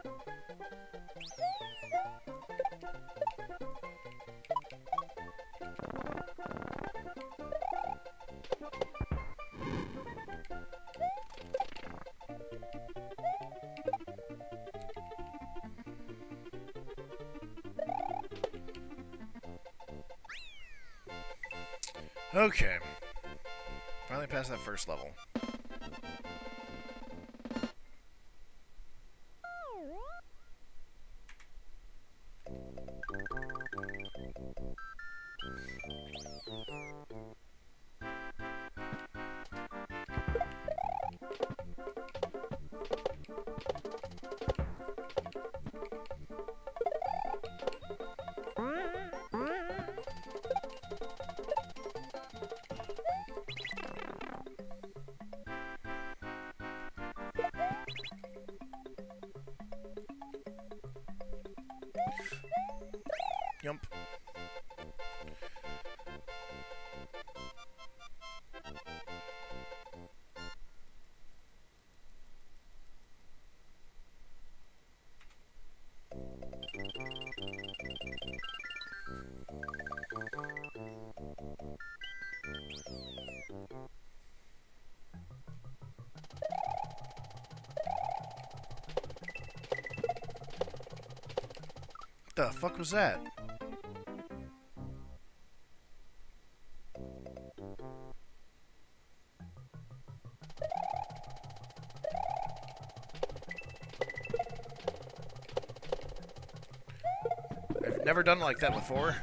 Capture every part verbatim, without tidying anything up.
Okay. Finally passed that first level. Yump. The fuck was that? I've never done it like that before.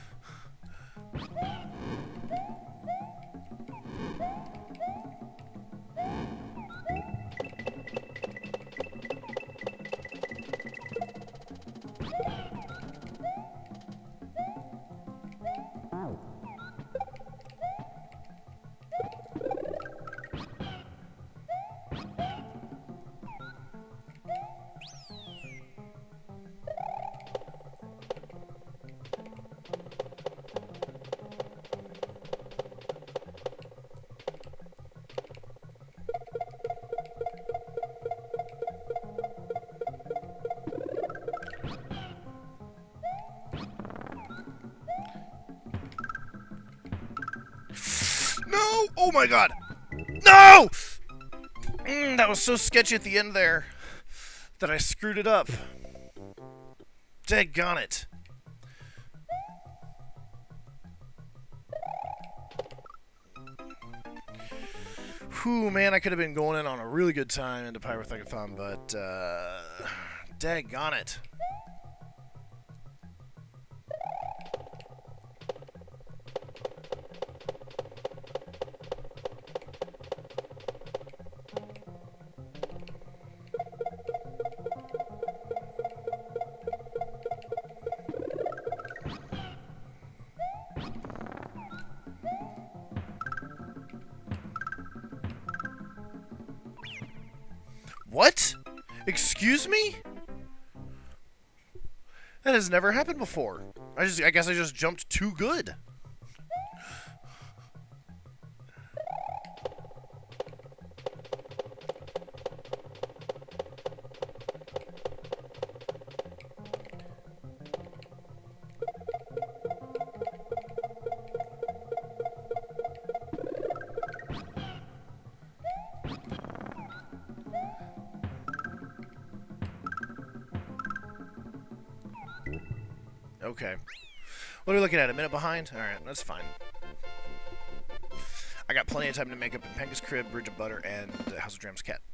No! Oh my god! No! Mm, that was so sketchy at the end there that I screwed it up. Daggone it. Whew, man, I could have been going in on a really good time into Pyrothecathon, but, uh... daggone it. What? Excuse me? That has never happened before. I just I guess I just jumped too good. Okay. What are we looking at? A minute behind? Alright, that's fine. I got plenty of time to make up in Penka's Crib, Bridge of Butter, and House of Dram's Cat.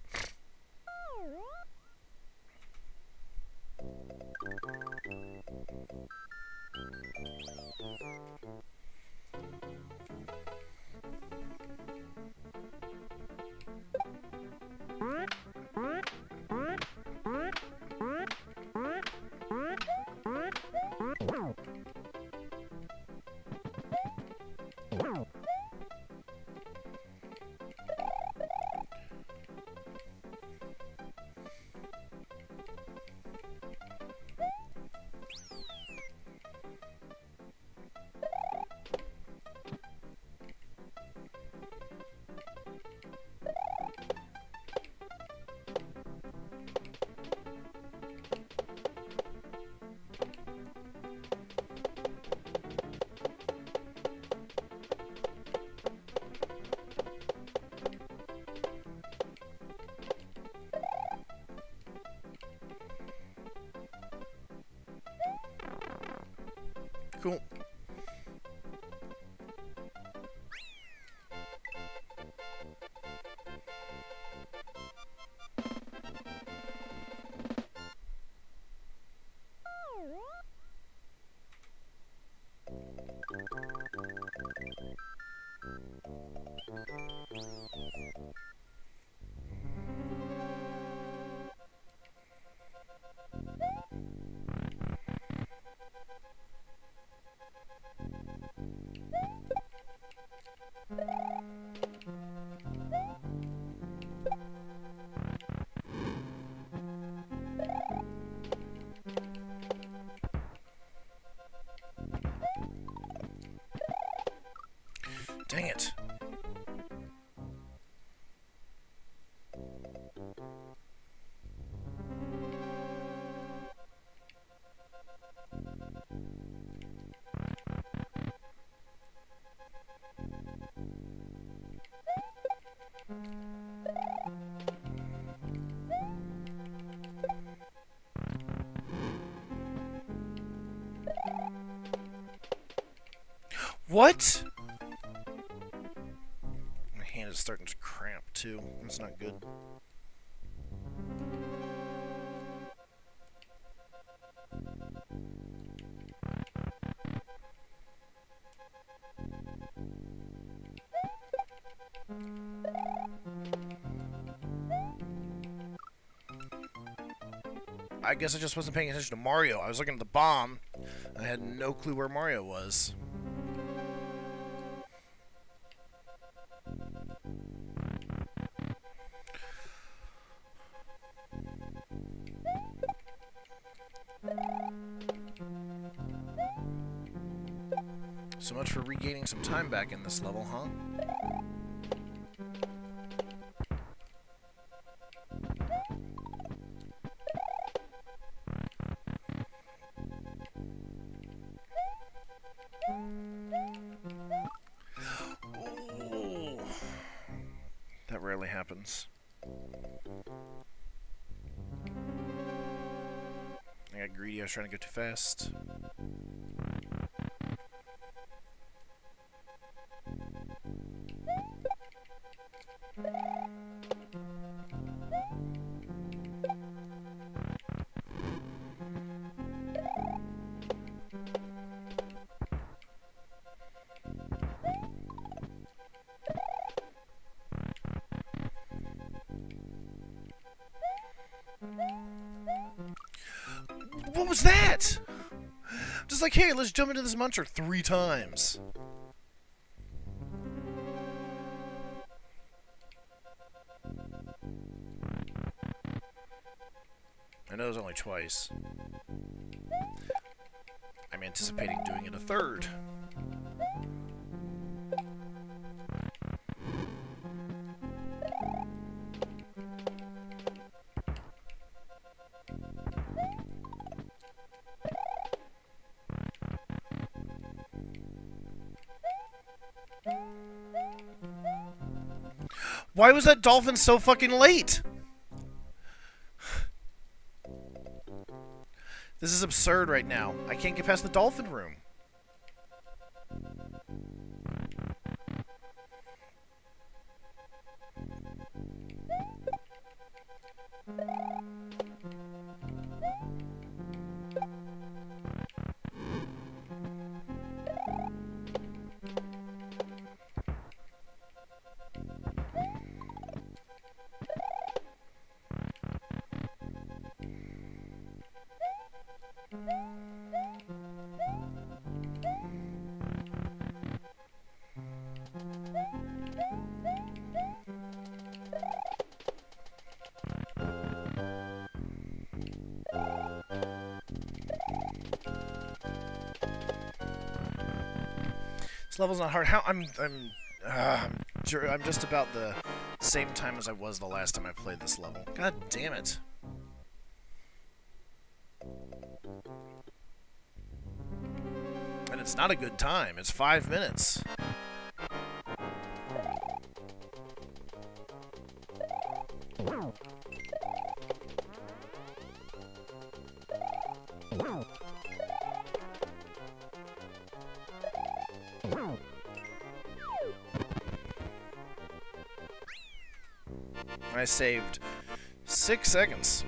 Cool. Dang it. What? My hand is starting to cramp too. That's not good. I guess I just wasn't paying attention to Mario. I was looking at the bomb. I had no clue where Mario was. So much for regaining some time back in this level, huh? Oh, that rarely happens. I got greedy, I was trying to go too fast. What was that? Just like, hey, let's jump into this muncher three times. I know it was only twice. I'm anticipating doing it a third. Why was that dolphin so fucking late? This is absurd right now. I can't get past the dolphin room. This level's not hard. How I'm I'm uh, I'm, I'm just about the same time as I was the last time I played this level. God damn it. And it's not a good time. It's five minutes. I saved six seconds.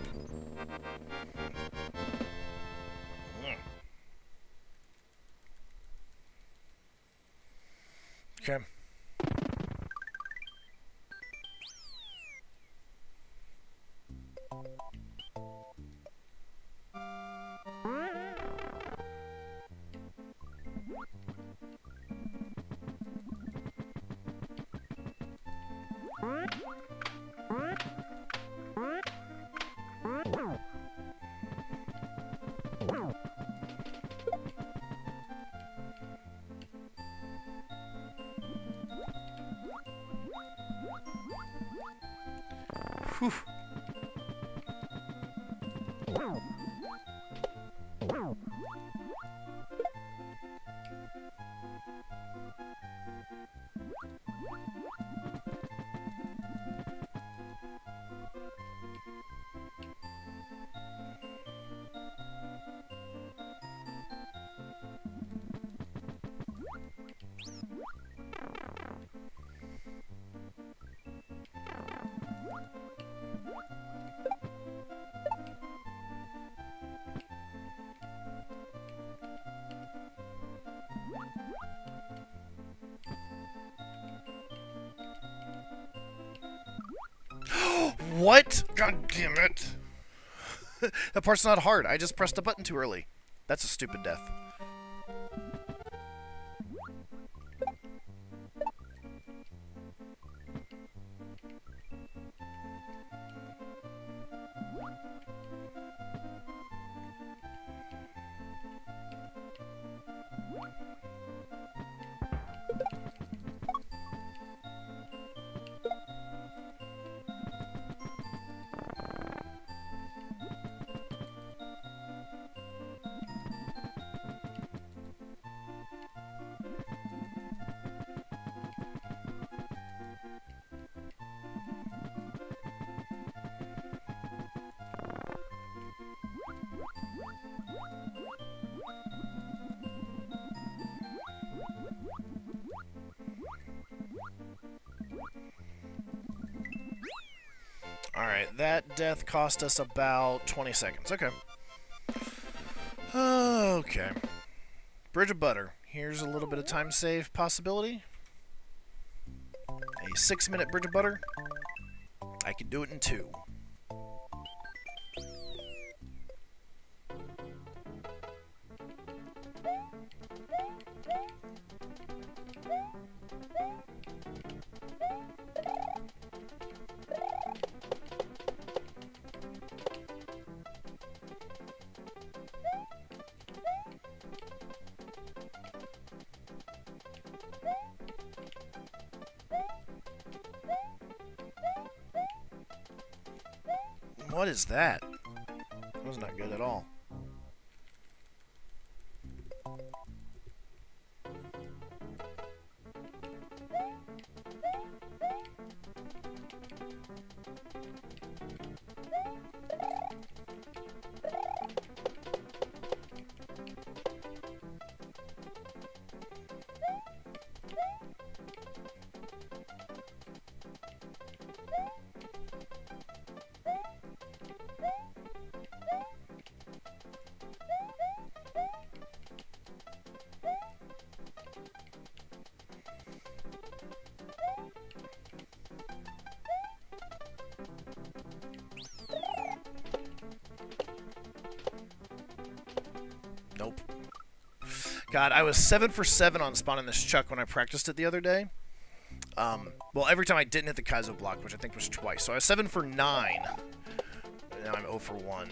Okay. Whew. What? God damn it. That part's not hard. I just pressed a button too early. That's a stupid death. Alright, that death cost us about twenty seconds. Okay. Okay. Bridge of Butter. Here's a little bit of time save possibility. A six minute Bridge of Butter. I can do it in two. What is that? That was not good at all. Nope. God, I was seven for seven on spawning this Chuck when I practiced it the other day. Um, well, every time I didn't hit the Kaizo block, which I think was twice. So I was seven for nine. And now I'm zero for one.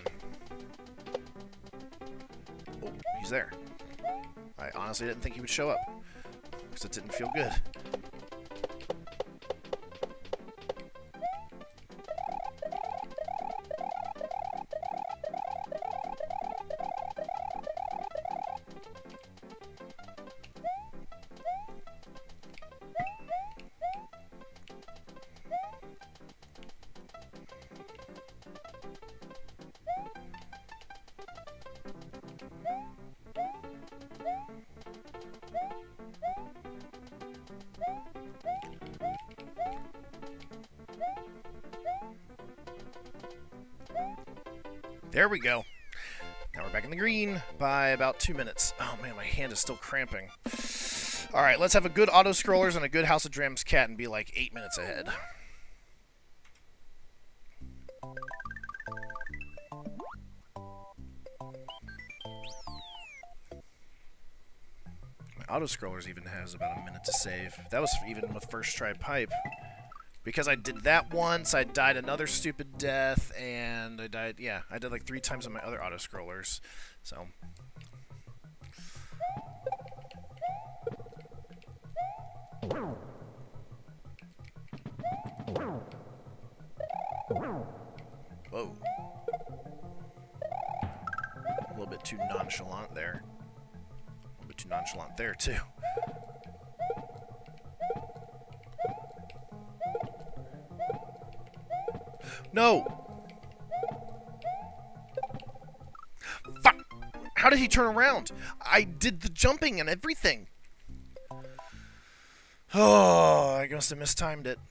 Oh, he's there. I honestly didn't think he would show up. Because it didn't feel good. There we go. Now we're back in the green by about two minutes. Oh man, my hand is still cramping. Alright, let's have a good auto-scrollers and a good House of Drams cat and be like eight minutes ahead. My auto-scrollers even has about a minute to save. That was even with first try pipe. Because I did that once, I died another stupid death, and I died, yeah, I did like three times on my other auto-scrollers, so. Whoa. A little bit too nonchalant there. A little bit too nonchalant there, too. No! Fuck! How did he turn around? I did the jumping and everything. Oh, I must have mistimed it.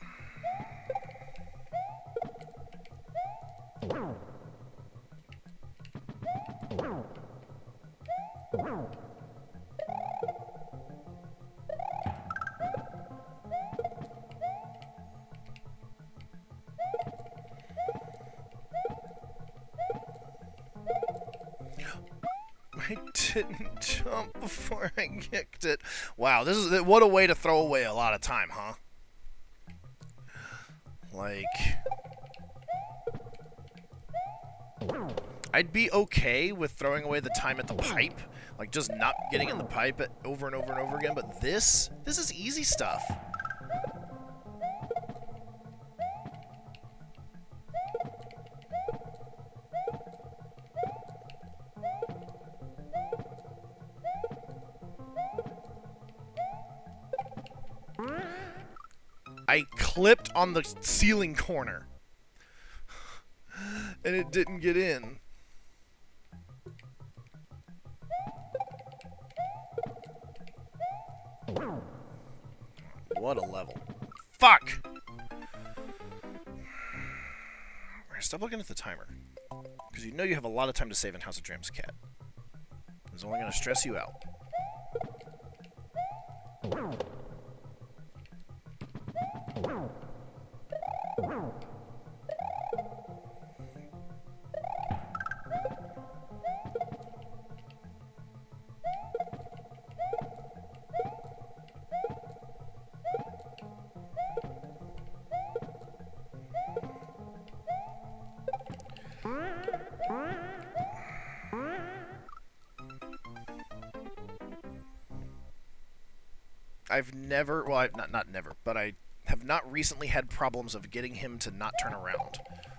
I didn't jump before I kicked it. Wow, this is what a way to throw away a lot of time, huh? Like, I'd be okay with throwing away the time at the pipe, like just not getting in the pipe over and over and over again, but this, this is easy stuff. I clipped on the ceiling corner, and it didn't get in. What a level. Fuck! Alright, stop looking at the timer. Because you know you have a lot of time to save in House of Drams Cat. It's only going to stress you out. I've never, well, I've not, not never, but I have not recently had problems of getting him to not turn around.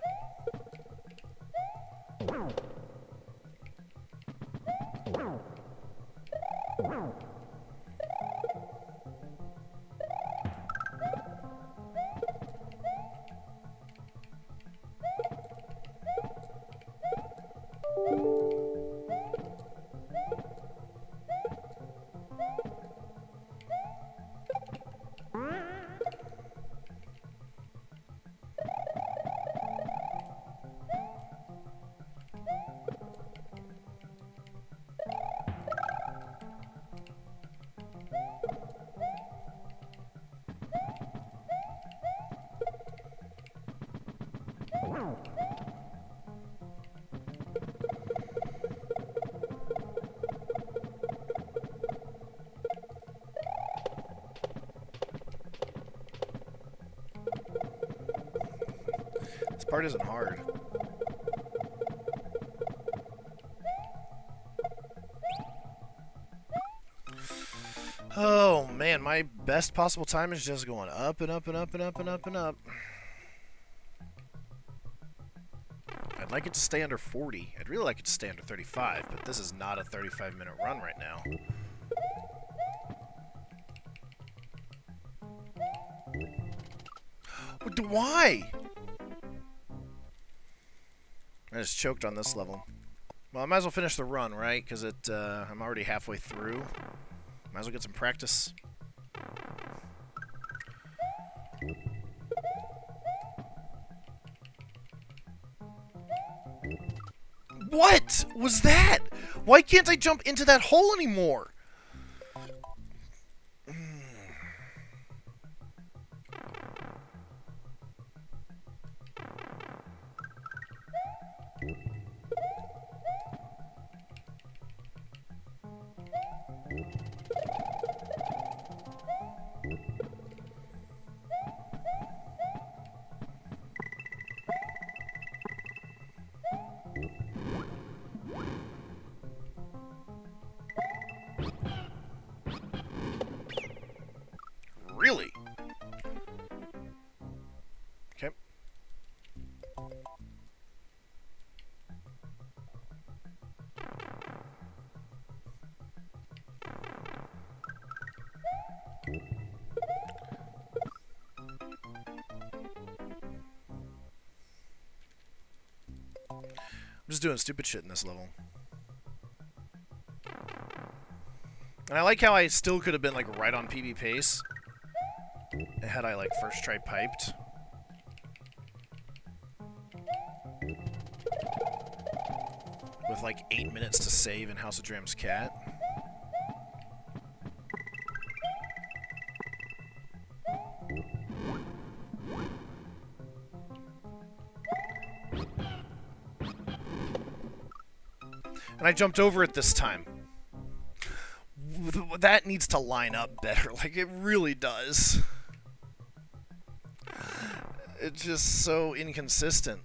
This part isn't hard. Oh man, my best possible time is just going up and up and up and up and up and up. I'd like it to stay under forty. I'd really like it to stay under thirty-five, but this is not a thirty-five minute run right now. Why? I just choked on this level. Well, I might as well finish the run, right? Because it, uh, I'm already halfway through. Might as well get some practice. What was that? Why can't I jump into that hole anymore? Really? Okay. I'm just doing stupid shit in this level. And I like how I still could have been, like, right on P B pace. Had I, like, first tried piped. With, like, eight minutes to save in House of Dram's Cat. And I jumped over it this time. That needs to line up better. Like, it really does. It's just so inconsistent.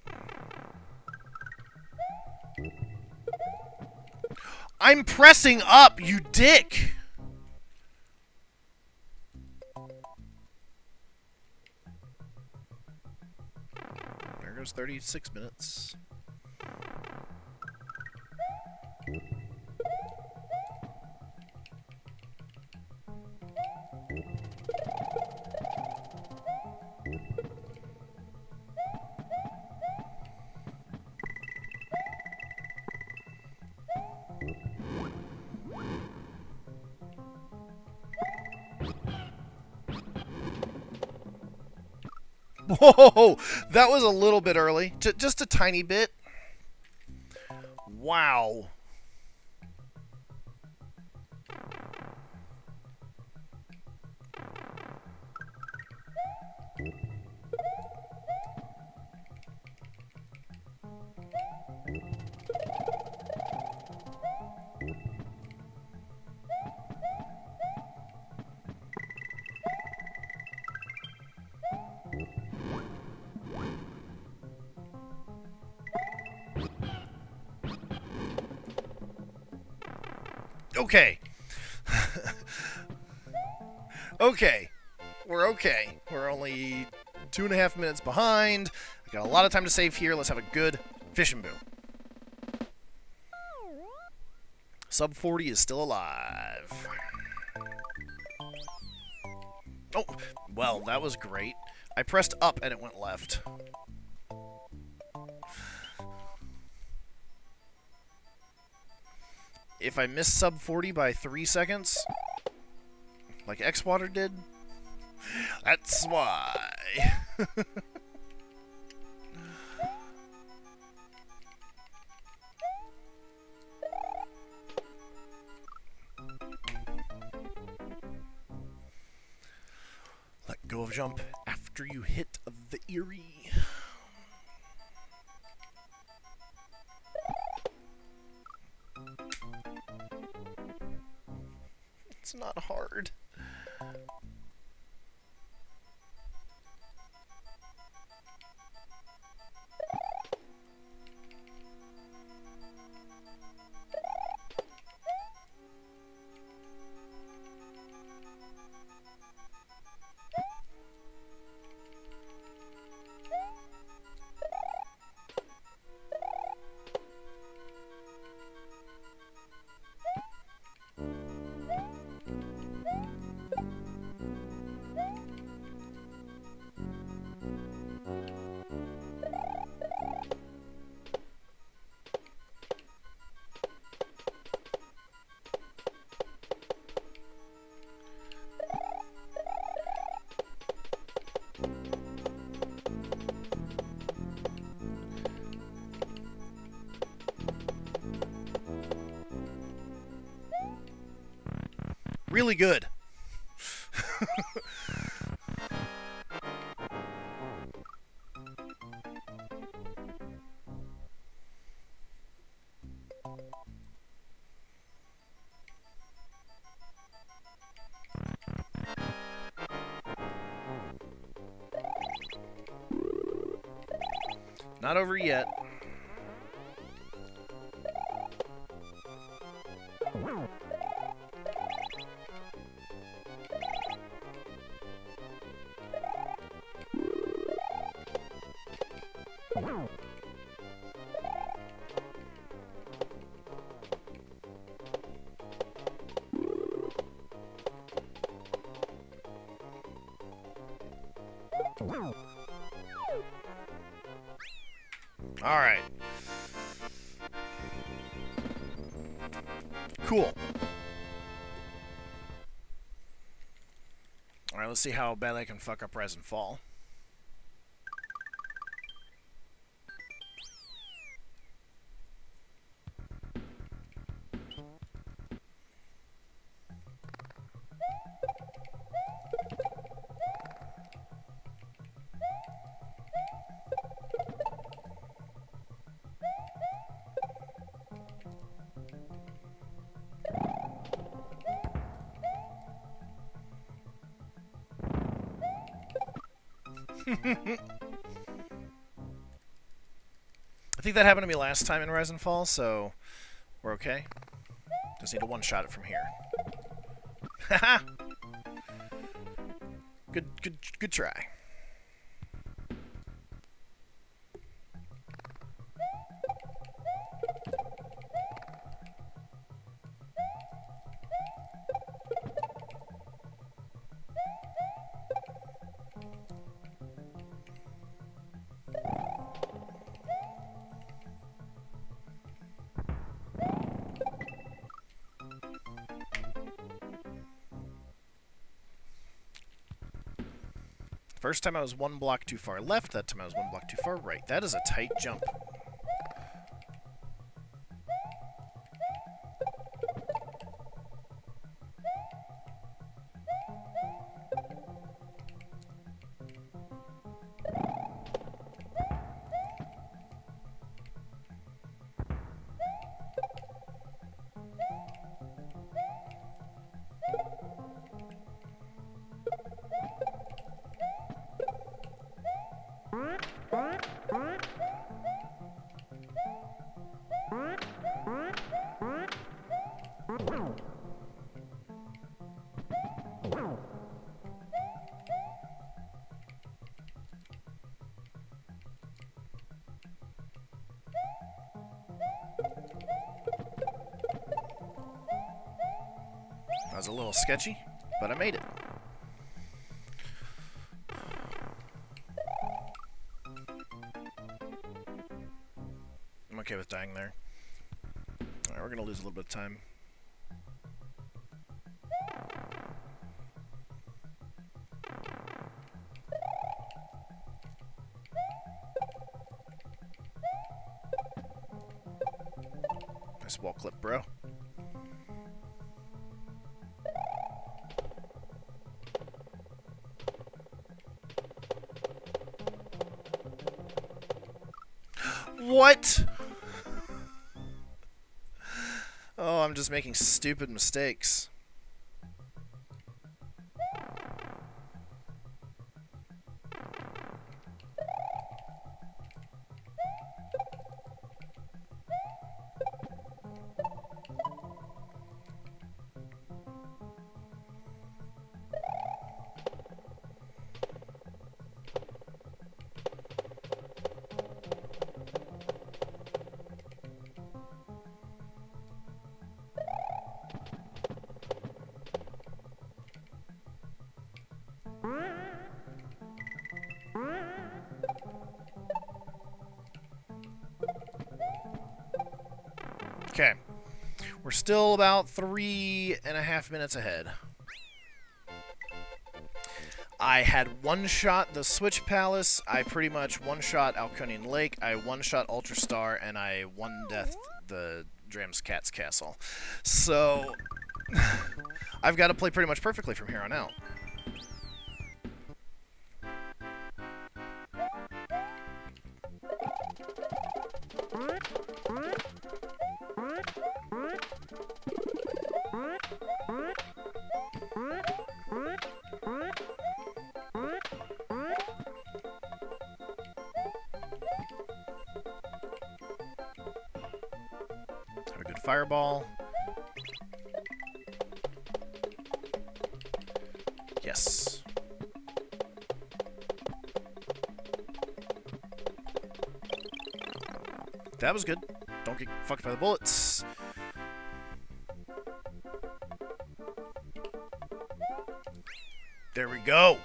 I'm pressing up, you dick! There goes thirty-six minutes. Whoa! That was a little bit early. J just a tiny bit. Wow. Okay. Okay. We're okay. We're only two and a half minutes behind. I got a lot of time to save here. Let's have a good fishing boo. Sub forty is still alive. Oh, well, that was great. I pressed up and it went left. If I miss sub forty by three seconds, like X-Water did, that's why. Let go of jump after you hit the Eerie. It's not hard. really good. Not over yet. All right. Cool. All right, let's see how badly I can fuck up Rise and Fall. I think that happened to me last time in Rise and Fall, so we're okay. Just need to one-shot it from here. Haha! Good, good, good try. First time I was one block too far left, that time I was one block too far right. That is a tight jump. That was a little sketchy, but I made it. I'm okay with dying there. Alright, we're gonna lose a little bit of time. Nice wall clip, bro. What? Oh, I'm just making stupid mistakes. Okay. We're still about three and a half minutes ahead. I had one-shot the Switch Palace, I pretty much one-shot Alconian Lake, I one-shot Ultra Star, and I one-death the Dram's Cat's Castle. So, I've got to play pretty much perfectly from here on out. Have a good fireball. Yes. That was good. Don't get fucked by the bullets. There we go.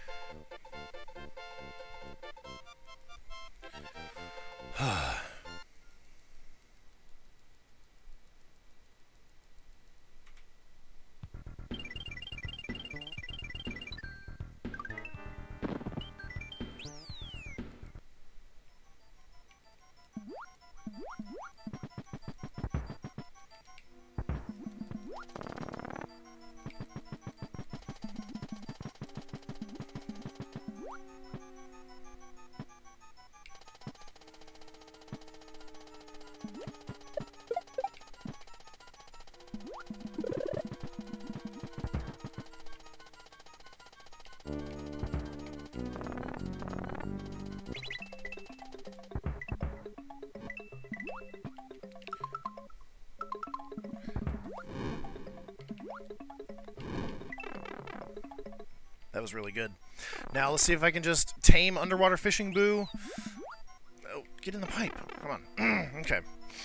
That was really good. Now let's see if I can just tame Underwater Fishing Boo. Oh, get in the pipe. Come on. Okay.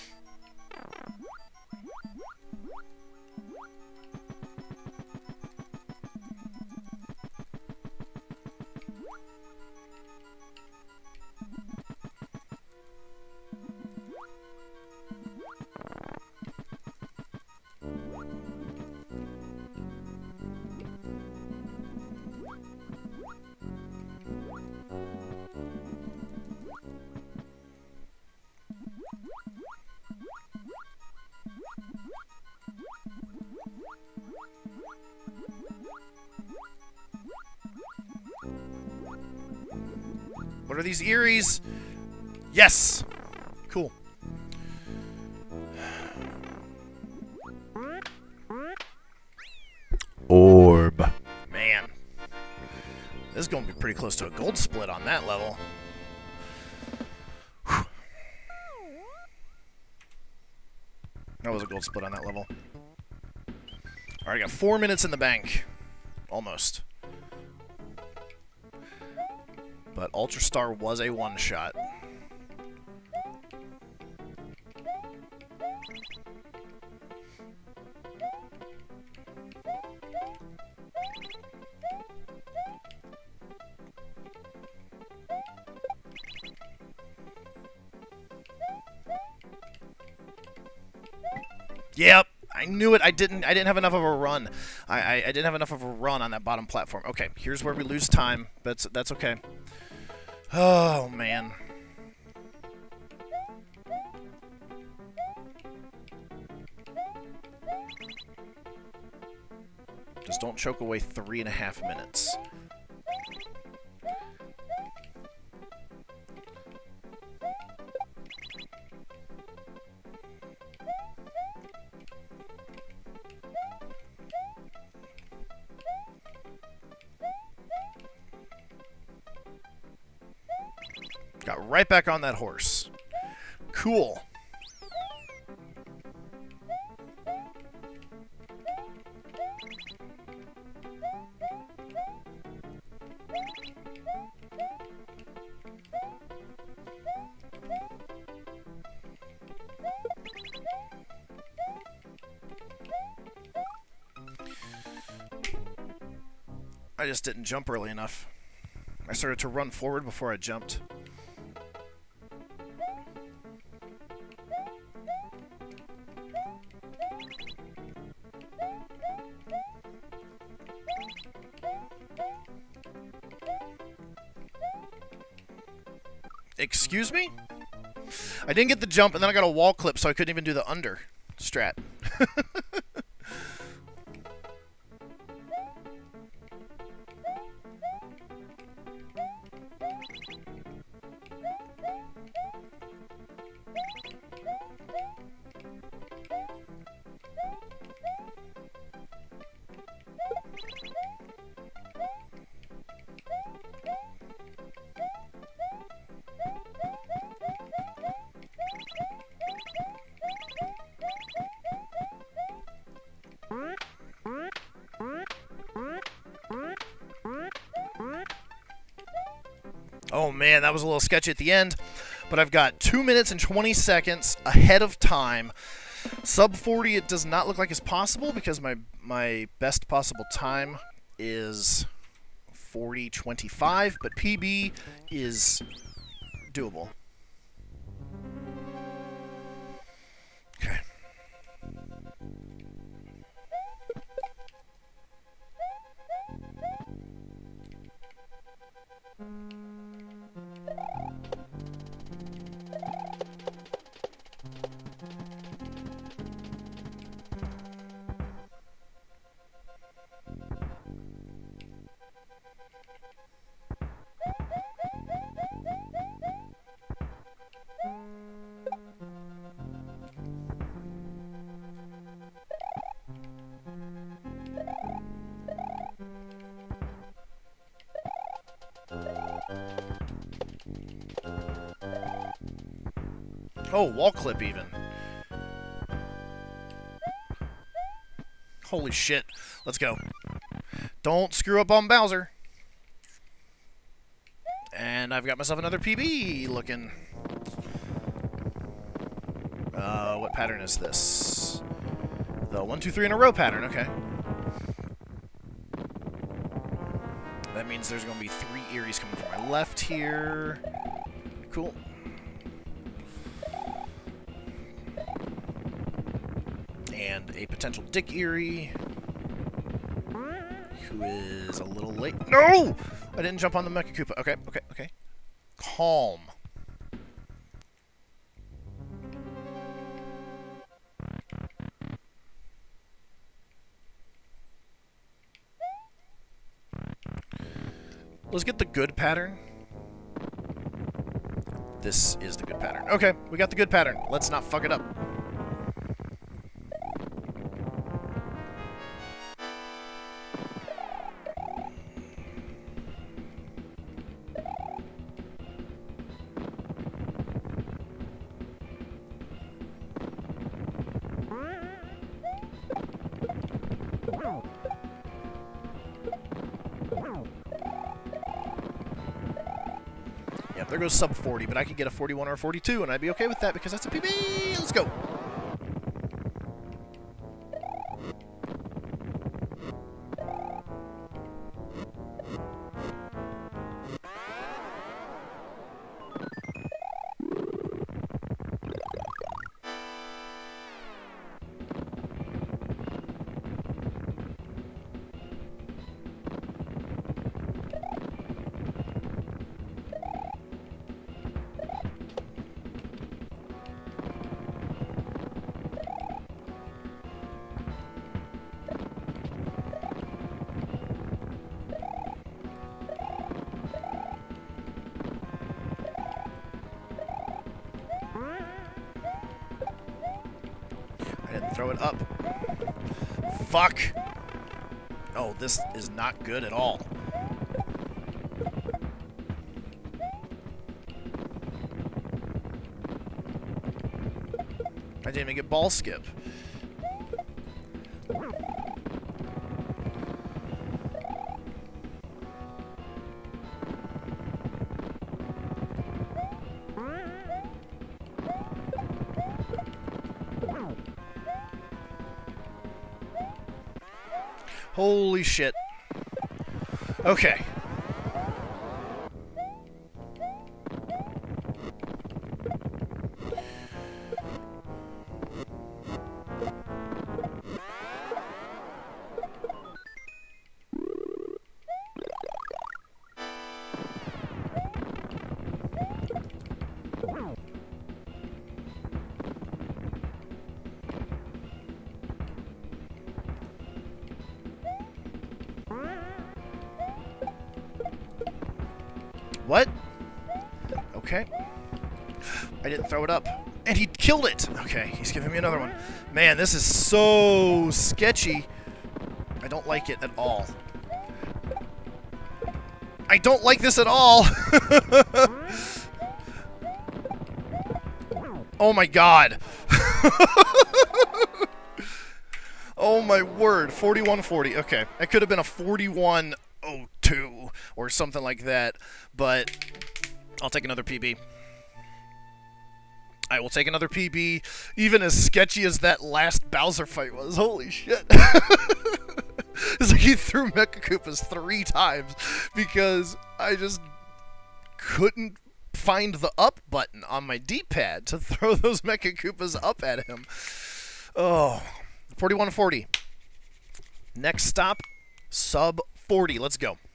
What are these Eries? Yes! Cool. Orb. Man. This is going to be pretty close to a gold split on that level. Whew. That was a gold split on that level. Alright, I got four minutes in the bank. Almost. But Ultra Star was a one-shot. Yep, I knew it. I didn't. I didn't have enough of a run. I, I, I didn't have enough of a run on that bottom platform. Okay, here's where we lose time. That's that's okay. Oh man. Just don't choke away three and a half minutes. Got right back on that horse. Cool. I just didn't jump early enough. I started to run forward before I jumped. Excuse me? I didn't get the jump, and then I got a wall clip, so I couldn't even do the under strat. man, that was a little sketchy at the end. But I've got two minutes and twenty seconds ahead of time. Sub forty, it does not look like it's possible because my, my best possible time is forty twenty-five, but P B is doable. Okay. Oh, wall clip even. Holy shit. Let's go. Don't screw up on Bowser. And I've got myself another P B looking. Uh, what pattern is this? The one, two, three in a row pattern, okay. That means there's going to be three Eries coming from my left here. Cool. And a potential Dick Erie, who is a little late. No! I didn't jump on the Mecha Koopa. Okay, okay, okay. Calm. Let's get the good pattern. This is the good pattern. Okay, we got the good pattern. Let's not fuck it up. Yep, there goes sub forty, but I could get a forty-one or a forty-two, and I'd be okay with that because that's a P B. Let's go. Throw it up. Fuck. Oh, this is not good at all. I didn't even get ball skip. Holy shit. Okay. What? Okay. I didn't throw it up. And he killed it! Okay, he's giving me another one. Man, this is so sketchy. I don't like it at all. I don't like this at all! Oh my god! Oh my word, forty-one forty. Okay, that could have been a forty-one oh two or something like that, but I'll take another P B. I will take another P B, even as sketchy as that last Bowser fight was. Holy shit. It's like he threw Mecha Koopas three times because I just couldn't find the up button on my D-pad to throw those Mecha Koopas up at him. Oh, forty-one forty. Next stop, sub forty. Let's go.